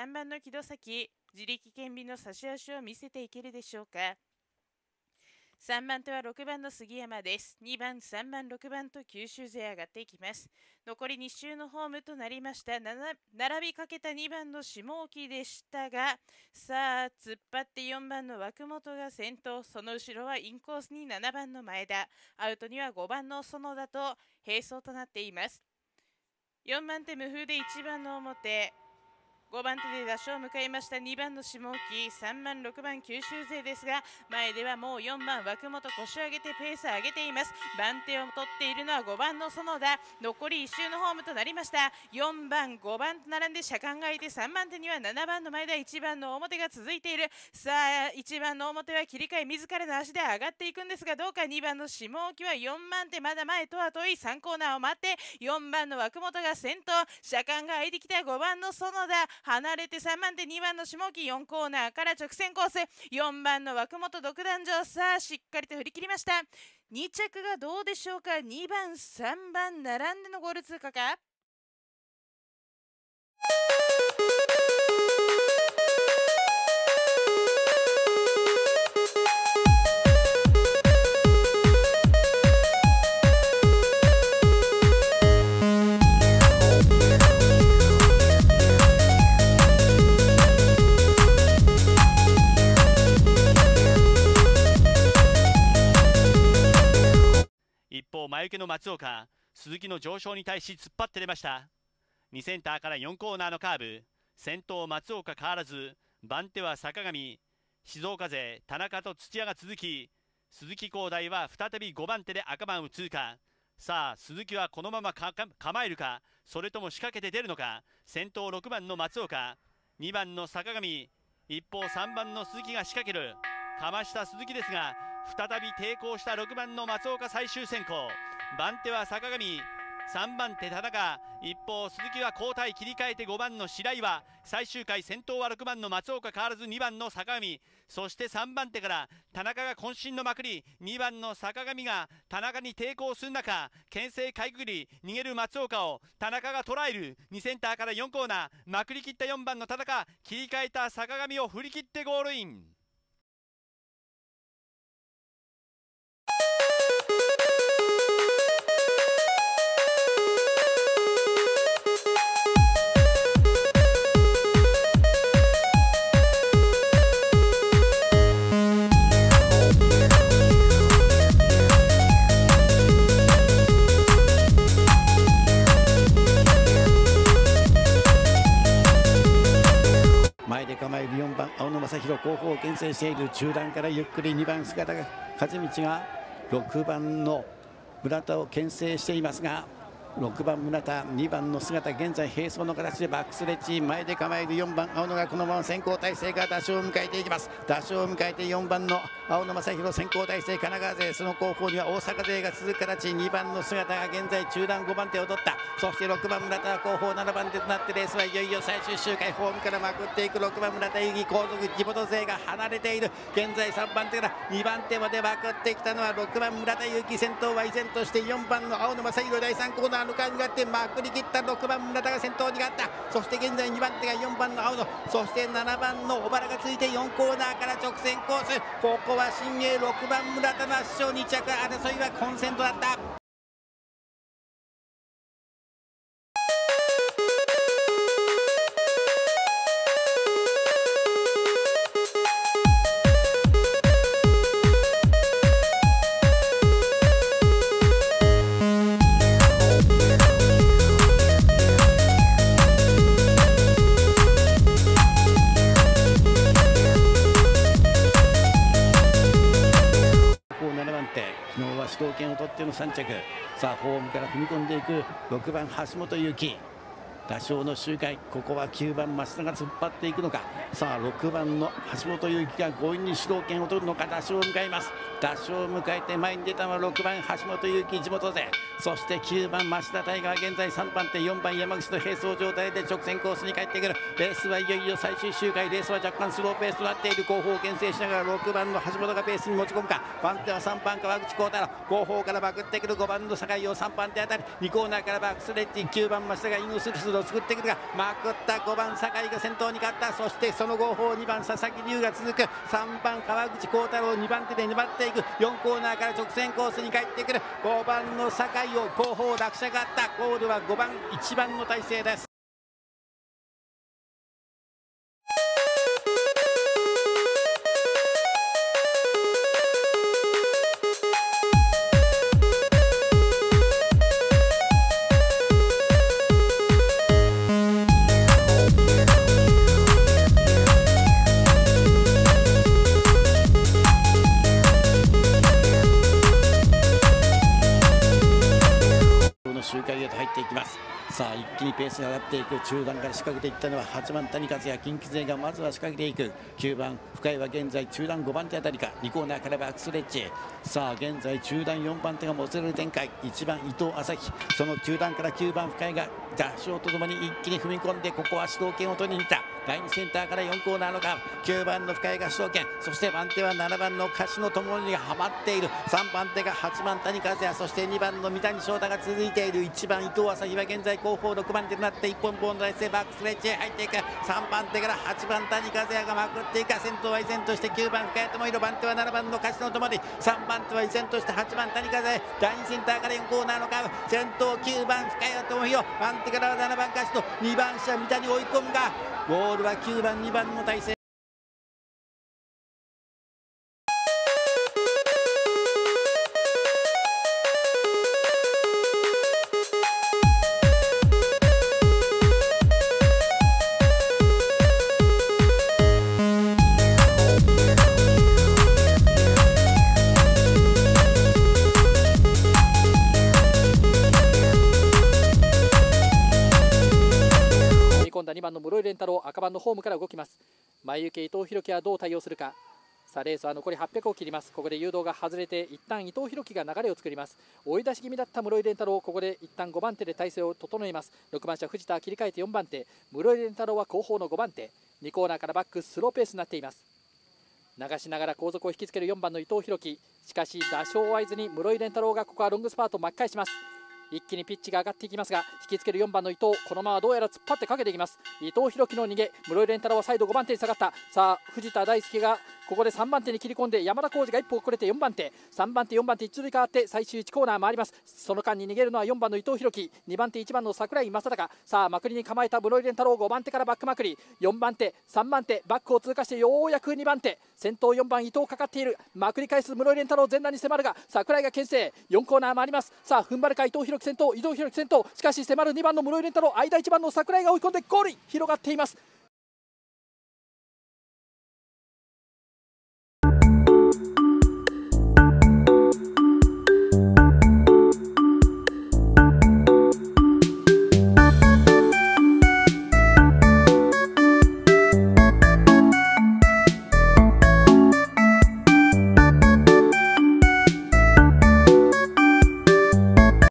3番の木戸崎、自力顕微の差し足を見せていけるでしょうか。3番手は6番の杉山です。2番、3番、6番と九州勢上がっていきます。残り2周のホームとなりました。並びかけた2番の下沖でしたが、さあ、突っ張って4番の枠本が先頭。その後ろはインコースに7番の前田。アウトには5番の園田と並走となっています。4番手無風で1番の表。5番手で打賞を迎えました2番の下沖、3番、6番九州勢ですが、前ではもう4番枠本腰を上げてペースを上げています。番手を取っているのは5番の園田。残り1周のホームとなりました。4番、5番と並んで車間がいて、3番手には7番の前田、1番の表が続いている。さあ、1番の表は切り替え自らの足で上がっていくんですが、どうか。2番の下沖は4番手まだ前とは遠い。3コーナーを待って4番の枠本が先頭。車間が空いてきた5番の園田、離れて3番手2番の下沖、4コーナーから直線コース。4番の枠本独壇場。さあ、しっかりと振り切りました。2着がどうでしょうか。2番3番並んでのゴール通過か。 一方、前受けの松岡、鈴木の上昇に対し突っ張って出ました。2センターから4コーナーのカーブ。先頭松岡変わらず、番手は坂上、静岡勢田中と土屋が続き、鈴木光大は再び5番手で赤番を通過。さあ、鈴木はこのまま構えるか、それとも仕掛けて出るのか。先頭6番の松岡、2番の坂上、一方3番の鈴木が仕掛ける。かました鈴木ですが、再び抵抗した6番の松岡最終先行。番手は坂上、3番手田中、一方鈴木は交代切り替えて5番の白岩。最終回先頭は6番の松岡変わらず2番の坂上、そして3番手から田中が渾身のまくり。2番の坂上が田中に抵抗する中、牽制かいくぐり逃げる松岡を田中が捉える。2センターから4コーナー、まくりきった4番の田中、切り替えた坂上を振り切ってゴールイン。 前で構える4番青野正弘、後方を牽制している。中段からゆっくり2番姿が和道が6番の村田を牽制していますが、6番村田、2番の姿、現在並走の形でバックスレッジ。前で構える4番青野がこのまま先行体制から打賞を迎えていきます。打賞を迎えて4番の青野正弘先行体制、神奈川勢、その後方には大阪勢が続く形。2番の姿が現在中段5番手を取った。そして6番村田は後方7番手となって、レースはいよいよ最終周回。ホームからまくっていく6番村田遊戯、後続地元勢が離れている。現在3番手から2番手までまくってきたのは6番村田遊戯。先頭は依然として4番の青野正弘。第3コーナーの間にがってまくり切った6番村田が先頭に勝った。そして現在2番手が4番の青野、そして7番の小原がついて4コーナーから直線コース。ここは新鋭6番村田の圧勝。2着争いは混戦となった。昨日は主導権を取っての3着。さあホームから踏み込んでいく6番橋本優輝。打賞の周回、ここは9番増田が突っ張っていくのか。さあ6番の橋本優輝が強引に主導権を取るのか。打賞を迎えます。打賞を迎えて前に出たのは6番橋本優輝、地元勢。そして9番増田大河は現在3番手、4番山口の並走状態で直線コースに帰ってくる。レースはいよいよ最終周回。レースは若干スローペースとなっている。後方を牽制しながら6番の橋本がペースに持ち込むか。番手は3番川口幸太郎、後方からまくってくる5番の酒井を3番手あたり。2コーナーからバックスレッジ、9番増田がインをする。 を作ってくるが、まくった5番酒井が先頭に勝った。そしてその後方2番佐々木龍が続く。3番川口幸太郎2番手で粘っていく。4コーナーから直線コースに帰ってくる。5番の酒井を後方落車があった。ゴールは5番1番の体勢です。周回へと入っていきます。さあ一気にペースが上がっていく。中段から仕掛けていったのは8番谷和也近畿勢がまずは仕掛けていく。9番深井は現在中段5番手あたりか。2コーナーからバックスレッジ。さあ現在中段4番手がもつれる展開。1番伊藤朝日、その中段から9番深井が打賞とともに一気に踏み込んで、ここは主導権を取りに行った。第2センターから4コーナーのカーブ。9番の深井が主導権、そして番手は7番の柏野智則がはまっている。3番手が8番谷和也、そして2番の三谷翔太が続いている。1番伊藤朝日は現在後方6番手となって一本棒の体勢、バックスレッジへ入っていく。3番手から8番谷和也がまくっていく。先頭は依然として9番深谷智弘、番手は7番の柏野智則、3番手は依然として8番谷和也。第2センターから4コーナーのカーブ。先頭9番深谷智弘、番手からは7番柏野、2番下三谷追い込むが、ゴールは9番2番の体勢。 2番の室井蓮太郎、赤番のホームから動きます。前行け伊藤弘樹はどう対応するか。さあレースは残り800を切ります。ここで誘導が外れて一旦伊藤弘樹が流れを作ります。追い出し気味だった室井蓮太郎、ここで一旦5番手で体勢を整えます。6番車藤田は切り替えて4番手、室井蓮太郎は後方の5番手。2コーナーからバックスローペースになっています。流しながら後続を引きつける4番の伊藤弘樹、しかし打賞を合図に室井蓮太郎がここはロングスパートを巻き返します。一気にピッチが上がっていきますが、引きつける4番の伊藤、このままどうやら突っ張ってかけていきます。伊藤弘樹の逃げ、室井蓮太郎は再度5番手に下がった。さあ藤田大輔がここで3番手に切り込んで、山田浩二が一歩遅れて4番手、3番手4番手一塁変わって最終1コーナー回ります。その間に逃げるのは4番の伊藤弘樹、2番手1番の櫻井正隆。さあまくりに構えた室井蓮太郎、5番手からバックまくり、4番手3番手バックを通過してようやく2番手、先頭4番伊藤かかっている。まくり返す室井蓮太郎、前段に迫るが櫻井が牽制。4コーナー回ります。さあ踏ん張るか伊藤弘樹先頭、伊藤弘樹先頭、しかし迫る2番の室井蓮太郎、間1番の櫻井が追い込んでゴールに広がっています。